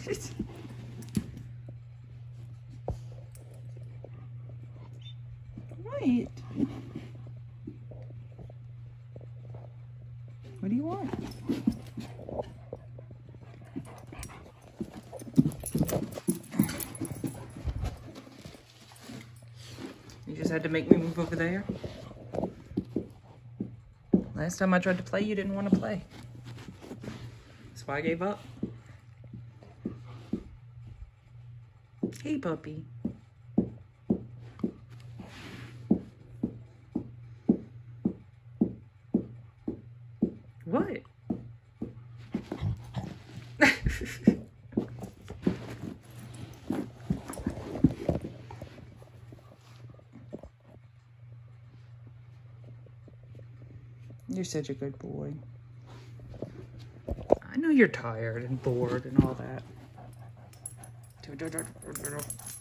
Right. What do you want? You just had to make me move over there. Last time I tried to play, you didn't want to play. That's why I gave up. Hey, puppy. What? You're such a good boy. I know you're tired and bored and all that.